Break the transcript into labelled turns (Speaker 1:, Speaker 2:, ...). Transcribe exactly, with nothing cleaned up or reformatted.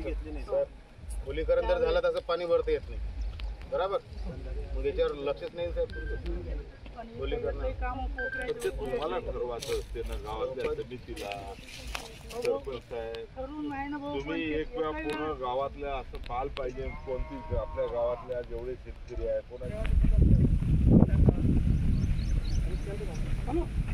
Speaker 1: घेतली नाही
Speaker 2: सर. खोलीकरण जर झालं तसं पाणी वरती येत नाही, बरोबर. मग याच्यावर लक्षच नाही सर.
Speaker 3: ते तुम्हाला ठरवायचं असते ना, गावातल्या समितीला सरपंच साहेब. तुम्ही एक वेळा पूर्ण गावातल्या असं पाहायला पाहिजे कोणती आपल्या गावातल्या जेवढे शेतकरी आहे कोणाची